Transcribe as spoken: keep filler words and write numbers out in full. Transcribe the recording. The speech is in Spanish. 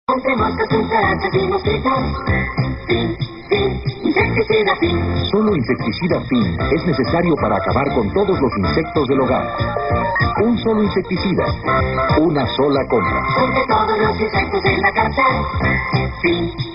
Entre moscas, cucarachas y mosquitos. Fin, fin, insecticida Fin. Solo insecticida Fin es necesario para acabar con todos los insectos del hogar. Un solo insecticida, una sola compra. Porque todos los insectos en la casa. Fin.